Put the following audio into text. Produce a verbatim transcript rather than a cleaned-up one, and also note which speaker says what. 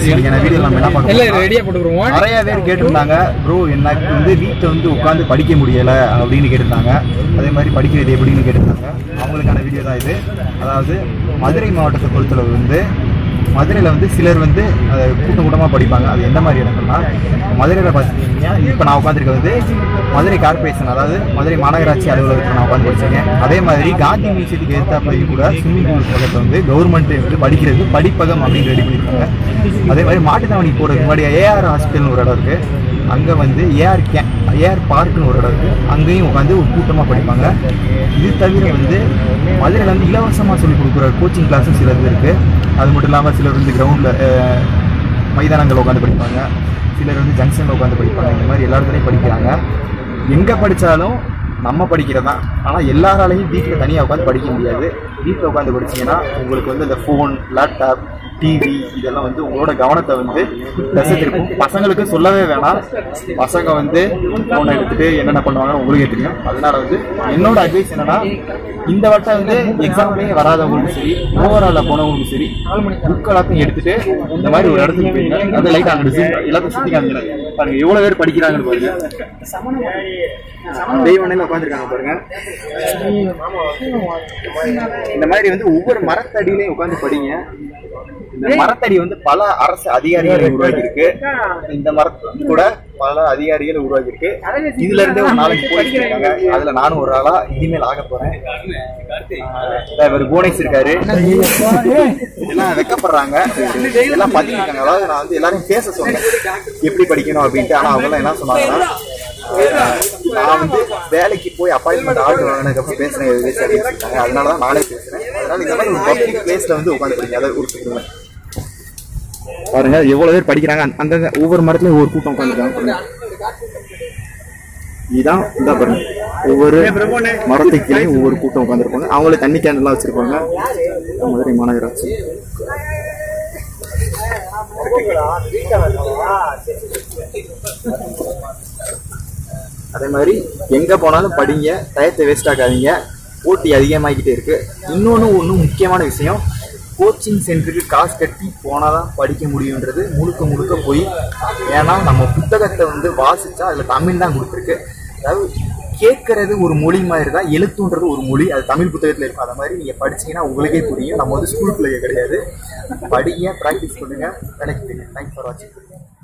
Speaker 1: என்ன வீடியோ நம்ம என்ன பார்க்கணும், நிறைய பேர் கேட்டிருந்தாங்க ப்ரோ எனக்கு வந்து வீட்டில் வந்து உட்காந்து படிக்க முடியலை அப்படின்னு கேட்டிருந்தாங்க. அதே மாதிரி படிக்கிறது எப்படின்னு கேட்டிருந்தாங்க. அவங்களுக்கான வீடியோ தான் இது. அதாவது மதுரை மாவட்டத்தை பொறுத்தளவு வந்து மதுரையில் வந்து சிலர் வந்து கூட்டம் கூட்டமாக படிப்பாங்க. அது எந்த மாதிரி இடங்கள்னா, மதுரையில் பார்த்துக்கிட்டிங்கன்னா இப்போ நான் உட்காந்துருக்க வந்து மதுரை கார்பரேஷன், அதாவது மதுரை மாநகராட்சி அலுவலகத்தில் நான் உட்காந்து படிச்சிருக்கேன். அதே மாதிரி காந்தி மியூசியத்துக்கு எதிர்த்தாப்புலையும் கூட ஸ்விம்மிங் பூல் பக்கத்தில் வந்து கவர்மெண்ட்டு வந்து படிக்கிறது படிப்பகம் அப்படின்னு ரெடி பண்ணியிருக்காங்க. அதே மாதிரி மாட்டுத்தாவணி போகிறதுக்கு முன்னாடி ஏஆர் ஹாஸ்பிட்டல்னு ஒரு இடம் இருக்குது. அங்கே வந்து ஏஆர் கே ஏஆர் பார்க்குன்னு ஒரு இடம் இருக்குது. அங்கேயும் உட்காந்து ஒரு கூட்டமாக படிப்பாங்க. இது தவிர வந்து மதுரையில் வந்து இலவசமாக சொல்லிக் கொடுக்குற கோச்சிங் கிளாஸும் சிலது இருக்குது. அது மட்டும் இல்லாமல் சிலர் வந்து கிரவுண்டில் மைதானங்கள் உட்காந்து படிப்பாங்க, சிலர் வந்து ஜங்ஷனில் உட்காந்து படிப்பாங்க. இந்த மாதிரி எல்லா இடத்துலையும் படிக்கிறாங்க. எங்கே படித்தாலும் நம்ம படிக்கிறது தான். ஆனால் எல்லாராலையும் வீட்டில் தனியாக உட்காந்து படிக்க முடியாது. வீட்டில் உட்காந்து படிச்சிங்கன்னா உங்களுக்கு வந்து இந்த ஃபோன், லேப்டாப், டிவி இதெல்லாம் வந்து உங்களோட கவனத்தை வந்து திசை திருப்பும். பசங்களுக்கு சொல்லவே வேணாம். பசங்க வந்து ஃபோனை எடுத்துகிட்டு என்னென்ன பண்ணுவாங்கன்னு உங்களுக்கே தெரியும். அதனால வந்து என்னோட அட்வைஸ் என்னன்னா, இந்த வட்டம் வந்து எக்ஸாம்லேயே வராதவங்களுக்கும் சரி, ஓவராலில் போனவங்களுக்கும் சரி, புக் எல்லாத்தையும் எடுத்துகிட்டு இந்த மாதிரி ஒரு இடத்துக்கு போயிருங்க. அந்த லைட் அங்கே எல்லாத்தையும் சுற்றி காமிங்க. பாருங்க எவ்வளோ பேர் படிக்கிறாங்கன்னு பாருங்க. தெய்வனையில் உட்காந்துருக்காங்க பாருங்க. இந்த மாதிரி வந்து ஒவ்வொரு மரத்தடியிலையும் உட்காந்து படிங்க. இந்த மரத்தடி வந்து பல அரசு அதிகாரிகளை உருவாக்கி இருக்கு. இந்த மரத்து கூட பல அதிகாரிகள் உருவாக்கி இருக்கு. இதுல இருந்தே ஒரு நாளைக்கு போயிருக்காங்க. அதுல நானும் ஒரு ஆளா இனிமேல் ஆக போறேன். இவர் புவனேஷ் இருக்காரு. எல்லாம் வெக்கப்படுறாங்க, எல்லாம் பதிவிருக்காங்க. அதாவது நான் வந்து எல்லாரையும் பேச சொன்னேன் எப்படி படிக்கணும் அப்படின்ட்டு. ஆனா அவங்க எல்லாம் என்ன சொன்னாங்கன்னா, நான் வந்து வேலைக்கு போய் அப்பாயின்மெண்ட் ஆர்டர் வாங்கினதுக்கு பேசுறேன் அப்படின்னு. அதனாலதான் நானே பேசுறேன். அதனால இந்த மாதிரி ஒரு பப்ளிக் பிளேஸ்ல வந்து உட்காந்து படிங்க. அதை ஒரு பாருங்க எவ்வளவு பேர் படிக்கிறாங்க. அந்த ஒவ்வொரு மரத்துலயும் ஒவ்வொரு கூட்டம் உட்காந்துருக்காங்க. இதுதான் இந்த பாருங்க, ஒவ்வொரு மரத்துக்குள்ளேயும் ஒவ்வொரு கூட்டம் உட்காந்துருப்பாங்க. அவங்களே தண்ணி கேண்டெல்லாம் வச்சிருப்பாங்க. மதுரை மாநகராட்சி. அதே மாதிரி எங்க போனாலும் படிங்க, டயத்தை வேஸ்ட் ஆகாதீங்க. போட்டி அதிகமாகிக்கிட்டே இருக்கு. இன்னொன்று ஒன்றும் முக்கியமான விஷயம், கோச்சிங் சென்டருக்கு காசு கட்டி போனால் தான் படிக்க முடியுன்றது முழுக்க முழுக்க போய். ஏன்னா நம்ம புத்தகத்தை வந்து வாசித்தா அதில் தமிழ் தான் கொடுத்துருக்கு. அதாவது கேட்கறது ஒரு மொழி மாதிரி தான், எழுத்துன்றது ஒரு மொழி. அது தமிழ் புத்தகத்தில் இருக்கும். அதை மாதிரி நீங்கள் படிச்சிங்கன்னா உங்களுக்கே புரியும். நம்ம வந்து ஸ்கூல் பிள்ளைங்க கிடையாது. படிங்க, ப்ராக்டிஸ் பண்ணுங்கள், வேலைக்கு போய்ங்க. தேங்க்ஸ் ஃபார் வாட்சிங்.